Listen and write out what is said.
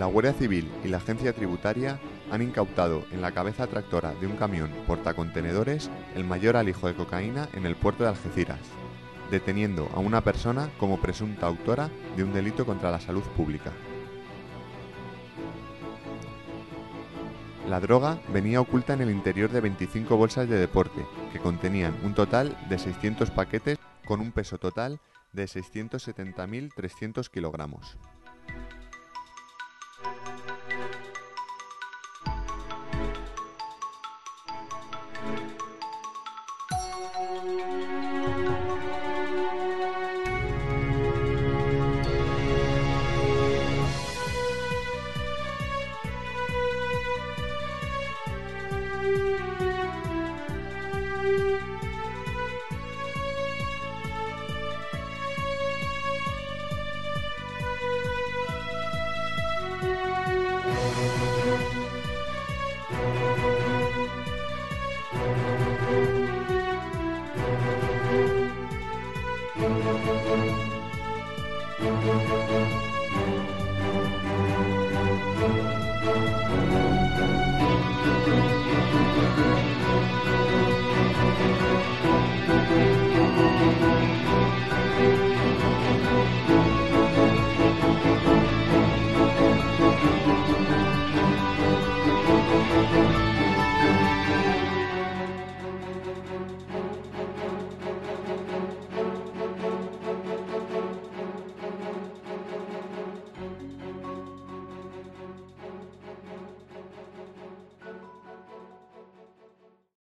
Guardia Civil y la Agencia Tributaria han incautado en la cabeza tractora de un camión portacontenedores el mayor alijo de cocaína en el puerto de Algeciras, deteniendo a una persona como presunta autora de un delito contra la salud pública. La droga venía oculta en el interior de 25 bolsas de deporte, que contenían un total de 600 paquetes con un peso total de 670.300 kilogramos.